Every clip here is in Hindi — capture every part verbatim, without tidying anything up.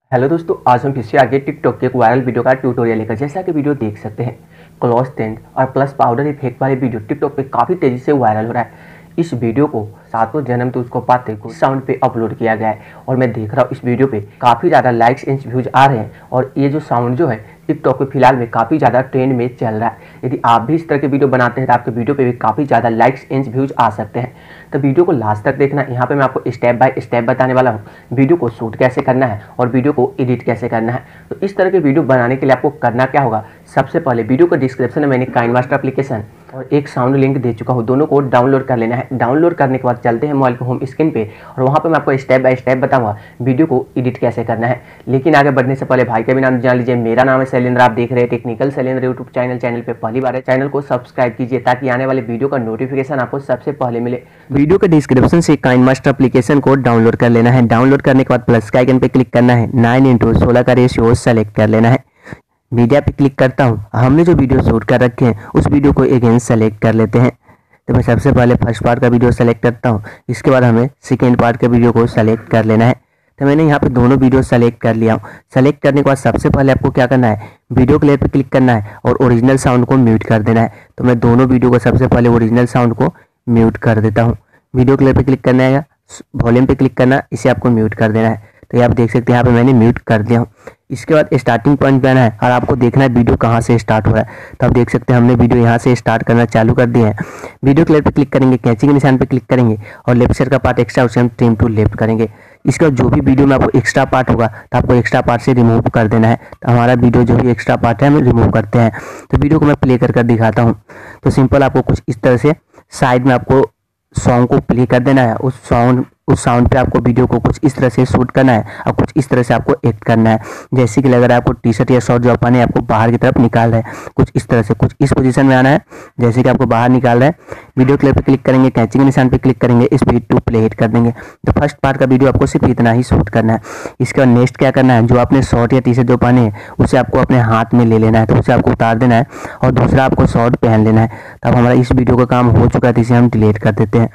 हेलो दोस्तों, आज हम फिर से आगे टिकटॉक के एक वायरल वीडियो का ट्यूटोरियल लेकर जैसा कि वीडियो देख सकते हैं। क्लॉज टेंट और प्लस पाउडर इफेक्ट वाले वीडियो टिकटॉक पे काफ़ी तेज़ी से वायरल हो रहा है। इस वीडियो को सातों जन्म तो उसको पाते को साउंड पे अपलोड किया गया है और मैं देख रहा हूँ इस वीडियो पे काफ़ी ज़्यादा लाइक्स एंड व्यूज आ रहे हैं और ये जो साउंड जो है टिकटॉक पे फिलहाल में काफ़ी ज़्यादा ट्रेंड में चल रहा है। यदि आप भी इस तरह के वीडियो बनाते हैं तो आपके वीडियो पे भी काफ़ी ज़्यादा लाइक्स एंड व्यूज आ सकते हैं। तो वीडियो को लास्ट तक देखना। यहाँ पे मैं आपको स्टेप बाय स्टेप बताने वाला हूँ वीडियो को शूट कैसे करना है और वीडियो को एडिट कैसे करना है। तो इस तरह के वीडियो बनाने के लिए आपको करना क्या होगा, सबसे पहले वीडियो को डिस्क्रिप्शन में मैंने काइनमास्टर एप्लीकेशन और एक साउंड लिंक दे चुका हूँ, दोनों को डाउनलोड कर लेना है। डाउनलोड करने के बाद चलते हैं मोबाइल के होम स्क्रीन पे और वहाँ पे मैं आपको स्टेप बाय स्टेप बताऊंगा वीडियो को एडिट कैसे करना है। लेकिन आगे बढ़ने से पहले भाई का भी नाम जान लीजिए। मेरा नाम है शैलेंद्र, आप देख रहे हैं technical Shailendra YouTube channel. Channel पे पहली बार है, चैनल को सब्सक्राइब कीजिए ताकि आने वाले वीडियो का नोटिफिकेशन आपको सबसे पहले मिले। वीडियो के डिस्क्रिप्शन से काइनमास्टर एप्लीकेशन को डाउनलोड कर लेना है। डाउनलोड करने के बाद प्लस के आइकन पे क्लिक करना है। नाइन इंटू सोलह का रेशियो सेलेक्ट कर लेना है। मीडिया पे क्लिक करता हूँ। हमने जो वीडियो शूट कर रखे हैं उस वीडियो को अगेन सेलेक्ट कर लेते हैं। तो मैं सबसे पहले फर्स्ट पार्ट का वीडियो सेलेक्ट करता हूँ, इसके बाद हमें सेकेंड पार्ट के वीडियो को सेलेक्ट कर लेना है। तो मैंने यहाँ पे दोनों वीडियो सेलेक्ट कर लिया हूँ। सेलेक्ट करने के बाद सबसे पहले आपको क्या करना है, वीडियो प्लेयर पे क्लिक करना है और ओरिजिनल साउंड को म्यूट कर देना है। तो मैं दोनों वीडियो को सबसे पहले ओरिजिनल साउंड को म्यूट कर देता हूँ। वीडियो प्लेयर पे क्लिक करना है, वॉल्यूम पे क्लिक करना, इसे आपको म्यूट कर देना है। तो ये आप देख सकते हैं यहाँ पे मैंने म्यूट कर दिया हूँ। इसके बाद स्टार्टिंग पॉइंट पे आना है और आपको देखना है वीडियो कहाँ से स्टार्ट हो रहा है। तो आप देख सकते हैं हमने वीडियो यहाँ से स्टार्ट करना चालू कर दिया है। वीडियो क्लिप पे क्लिक करेंगे, कैंची के निशान पे क्लिक करेंगे और लेफ्ट साइड का पार्ट एक्स्ट्रा उसे हम ट्रिम टू लेफ्ट करेंगे। इसके बाद जो भी वीडियो में आपको एक्स्ट्रा पार्ट होगा तो आपको एक्स्ट्रा पार्ट से रिमूव कर देना है। तो हमारा वीडियो जो भी एक्स्ट्रा पार्ट है हम रिमूव करते हैं। तो वीडियो को मैं प्ले कर कर दिखाता हूँ। तो सिंपल आपको कुछ इस तरह से साइड में आपको सॉन्ग को प्ले कर देना है। उस साउंड उस साउंड पे आपको वीडियो को कुछ इस तरह से शूट करना है और कुछ इस तरह से आपको एक्ट करना है। जैसे कि लग रहा है आपको टी शर्ट या शॉर्ट जो अपन है आपको बाहर की तरफ निकाल रहा है, कुछ इस तरह से कुछ इस पोजीशन में आना है जैसे कि आपको बाहर निकाल रहा है। वीडियो क्लिप पे क्लिक करेंगे, कैंची के निशान पे क्लिक करेंगे, स्पीड टू प्ले हिट कर देंगे। तो फर्स्ट पार्ट का वीडियो आपको सिर्फ इतना ही शूट करना है। इसके बाद नेक्स्ट क्या करना है, जो आपने शॉर्ट या टी शर्ट जो पहने हैं उसे आपको अपने हाथ में ले लेना है। तो उसे आपको उतार देना है और दूसरा आपको शॉर्ट पहन लेना है। तो अब हमारा इस वीडियो का काम हो चुका है, इसे हम डिलीट कर देते हैं।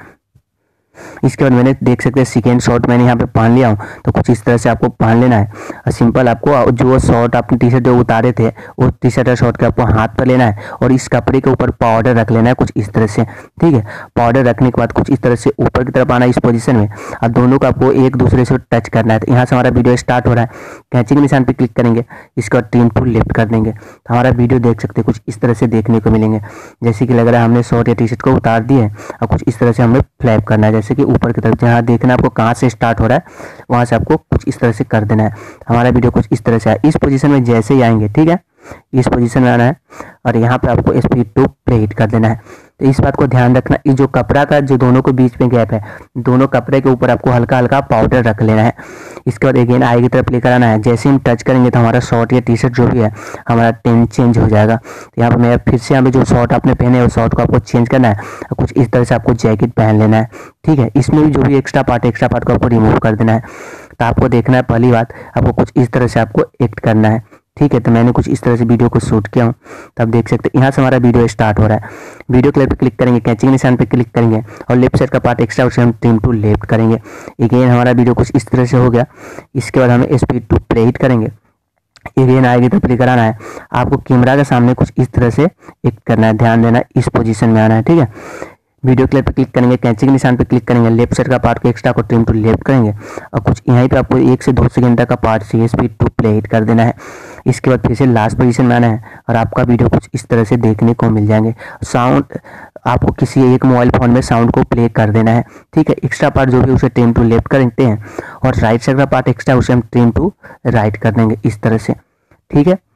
इसके बाद मैंने देख सकते हैं सेकेंड शॉट मैंने यहाँ पे पहन लिया हूँ। तो कुछ इस तरह से आपको पहन लेना है और सिंपल आपको जो शॉर्ट आपने टी शर्ट जो उतारे थे वो टी शर्ट और शॉर्ट के आपको हाथ पर लेना है और इस कपड़े के ऊपर पाउडर रख लेना है कुछ इस तरह से। ठीक है, पाउडर रखने के बाद कुछ इस तरह से ऊपर की तरफ आना इस पोजीशन में और दोनों को आपको एक दूसरे से टच करना है। तो यहाँ से हमारा वीडियो स्टार्ट हो रहा है। कैंची के निशान पर क्लिक करेंगे, इसका ट्रिम टू लेफ्ट कर देंगे। तो हमारा वीडियो देख सकते हैं कुछ इस तरह से देखने को मिलेंगे। जैसे कि लग रहा है हमने शॉर्ट या टी शर्ट को उतार दिए और कुछ इस तरह से हमें फ्लैप करना है, जैसे कि ऊपर की तरफ जहाँ देखना आपको कहाँ से स्टार्ट हो रहा है वहाँ से आपको कुछ इस तरह से कर देना है। हमारा वीडियो कुछ इस तरह से है। इस पोजीशन में जैसे ही आएंगे, ठीक है, इस पोजीशन में आना है और यहाँ पे आपको स्पीड टू प्ले हिट कर देना है। तो इस बात को ध्यान रखना, ये जो कपड़ा का जो दोनों के बीच में गैप है, दोनों कपड़े के ऊपर आपको हल्का हल्का पाउडर रख लेना है। इसके बाद अगेन आगे की तरफ लेकर आना है। जैसे हम टच करेंगे तो हमारा शॉर्ट या टी शर्ट जो भी है हमारा टेन चेंज हो जाएगा। तो यहाँ पर मैं फिर से यहाँ पे जो शॉर्ट आपने पहने हैं उस शॉर्ट को आपको चेंज करना है और कुछ इस तरह से आपको जैकेट पहन लेना है। ठीक है, इसमें भी जो भी एक्स्ट्रा पार्ट एक्स्ट्रा पार्ट को आपको रिमूव कर देना है। तो आपको देखना है, पहली बात आपको कुछ इस तरह से आपको एक्ट करना है। ठीक है, तो मैंने कुछ इस तरह से वीडियो को शूट किया हूँ। तो आप देख सकते हैं यहाँ से हमारा वीडियो स्टार्ट हो रहा है। वीडियो क्लिप पे क्लिक करेंगे, कैंची के निशान पे क्लिक करेंगे और लेफ्ट साइड का पार्ट एक्स्ट्रा उसे हम ट्रिम टू लेफ्ट करेंगे। अगेन हमारा वीडियो कुछ इस तरह से हो गया। इसके बाद हमें स्पीड टू प्ले हिट करेंगे। अगेन आएगी तो प्ले कराना है। आपको कैमरा के सामने कुछ इस तरह से एक्ट करना है, ध्यान देना, इस पोजीशन में आना है। ठीक है, वीडियो क्लिप पे क्लिक करेंगे, कैंची के निशान पे क्लिक करेंगे, लेफ्ट साइड का पार्ट को एक्स्ट्रा को ट्रिम टू लेफ्ट करेंगे और कुछ यहीं पे आपको एक से दो सेकंड तक का पार्ट से स्पीड टू प्ले हिट कर देना है। इसके बाद फिर से लास्ट पोजीशन में आना है और आपका वीडियो कुछ इस तरह से देखने को मिल जाएंगे। साउंड आपको किसी एक मोबाइल फोन में साउंड को प्ले कर देना है। ठीक है, एक्स्ट्रा पार्ट जो भी उसे ट्रिम टू लेफ्ट करते हैं और राइट साइड का पार्ट एक्स्ट्रा उसे हम ट्रिम टू राइट कर देंगे इस तरह से। ठीक है,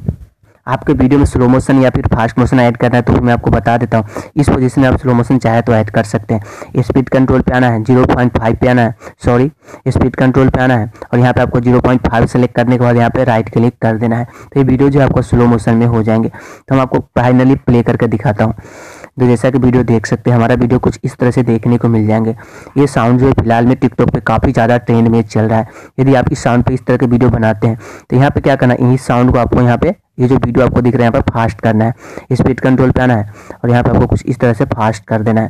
आपके वीडियो में स्लो मोशन या फिर फास्ट मोशन ऐड करना है तो मैं आपको बता देता हूँ। इस पोजीशन में आप स्लो मोशन चाहे तो ऐड कर सकते हैं। स्पीड कंट्रोल पे आना है, जीरो पॉइंट फाइव पे आना है, सॉरी स्पीड कंट्रोल पे आना है और यहाँ पे आपको जीरो पॉइंट फाइव सेलेक्ट करने के बाद यहाँ पे राइट क्लिक कर देना है। तो ये वीडियो जो आपको स्लो मोशन में हो जाएंगे। तो हम आपको फाइनली प्ले करके दिखाता हूँ। तो जैसा कि वीडियो देख सकते हैं हमारा वीडियो कुछ इस तरह से देखने को मिल जाएंगे। ये साउंड जो है फिलहाल में टिकटॉक पे काफ़ी ज़्यादा ट्रेंड में चल रहा है। यदि आप इस साउंड पे इस तरह के वीडियो बनाते हैं तो यहाँ पे क्या करना है, इस साउंड को आपको यहाँ पे ये जो वीडियो आपको दिख रहा है यहाँ पर फास्ट करना है। स्पीड कंट्रोल पे आना है और यहाँ पे आपको कुछ इस तरह से फास्ट कर देना है।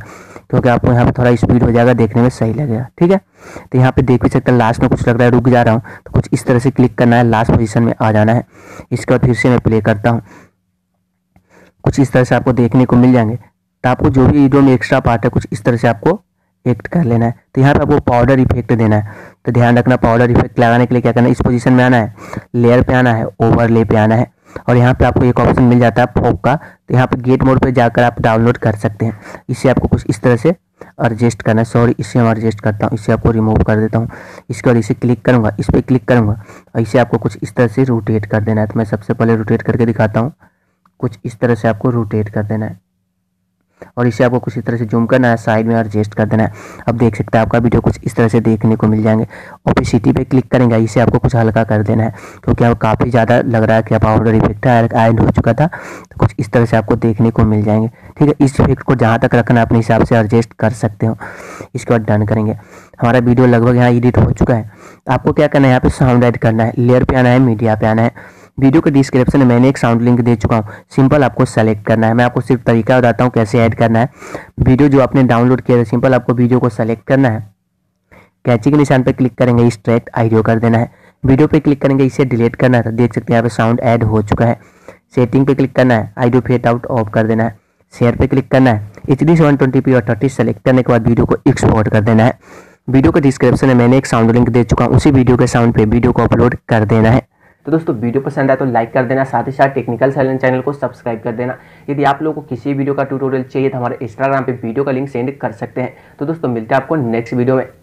क्योंकि आपको यहाँ पे थोड़ा स्पीड हो जाएगा, देखने में सही लगेगा। ठीक है, तो यहाँ पे देख भी सकते हैं लास्ट में कुछ लग रहा है रुक जा रहा हूँ, तो कुछ इस तरह से क्लिक करना है, लास्ट पोजीशन में आ जाना है। इसके बाद फिर से मैं प्ले करता हूँ, कुछ इस तरह से आपको देखने को मिल जाएंगे। तो आपको जो भी वीडियो में एक्स्ट्रा पार्ट है कुछ इस तरह से आपको एक्ट कर लेना है। तो यहाँ पे आपको पाउडर इफेक्ट देना है, तो ध्यान रखना पाउडर इफेक्ट लगाने के लिए क्या करना है, इस पोजीशन में आना है, लेयर पे आना है, ओवरले पे आना है, और यहाँ पे आपको एक ऑप्शन मिल जाता है फॉग का। तो यहाँ पे गेट मोड पे जाकर आप डाउनलोड कर सकते हैं। इसे आपको कुछ इस तरह से एडजस्ट करना है, सॉरी इसे हम एडजस्ट करता हूँ, इसे आपको रिमूव कर देता हूँ। इसके बाद इसे क्लिक करूँगा, इस पर क्लिक करूँगा और इसे आपको कुछ इस तरह से रोटेट कर देना है। तो मैं सबसे पहले रोटेट करके दिखाता हूँ, कुछ इस तरह से आपको रोटेट कर देना है और इसे आपको कुछ इस तरह से जूम करना है, साइड में एडजस्ट कर देना है। अब देख सकते हैं आपका वीडियो कुछ इस तरह से देखने को मिल जाएंगे। ओपेसिटी पे क्लिक करेंगे, इसे आपको कुछ हल्का कर देना है क्योंकि अब काफ़ी ज़्यादा लग रहा है कि पाउडर इफेक्ट ऐड हो चुका था, तो कुछ इस तरह से आपको देखने को मिल जाएंगे। ठीक है, इस इफेक्ट को जहाँ तक रखना है अपने हिसाब से एडजस्ट कर सकते हो। इसके बाद डन करेंगे। हमारा वीडियो लगभग यहाँ एडिट हो चुका है। आपको क्या करना है, यहाँ पे साउंड ऐड करना है, लेयर पे आना है, मीडिया पे आना है। वीडियो के डिस्क्रिप्शन में मैंने एक साउंड लिंक दे चुका हूँ, सिंपल आपको सेलेक्ट करना है। मैं आपको सिर्फ तरीका बताता हूँ कैसे ऐड करना है। वीडियो जो आपने डाउनलोड किया है, सिंपल आपको वीडियो को सेलेक्ट करना है, कैंची के निशान पर क्लिक करेंगे, एक्सट्रैक्ट ऑडियो कर देना है, वीडियो पे क्लिक करेंगे, इसे डिलीट करना है। तो देख सकते हैं यहाँ पे साउंड ऐड हो चुका है। सेटिंग पे क्लिक करना है, ऑडियो फेड आउट ऑफ कर देना है, शेयर पे क्लिक करना है, H D one twenty P और थर्टी सेलेक्ट करने के बाद वीडियो को एक्सपोर्ट कर देना है। वीडियो के डिस्क्रिप्शन में मैंने एक साउंड लिंक दे चुका हूँ, उसी वीडियो के साउंड पे वीडियो को अपलोड कर देना है। तो दोस्तों वीडियो पसंद आए तो लाइक कर देना, साथ ही साथ टेक्निकल साइलेंस चैनल को सब्सक्राइब कर देना। यदि आप लोगों को किसी वीडियो का ट्यूटोरियल चाहिए तो हमारे इंस्टाग्राम पे वीडियो का लिंक सेंड कर सकते हैं। तो दोस्तों मिलते हैं आपको नेक्स्ट वीडियो में।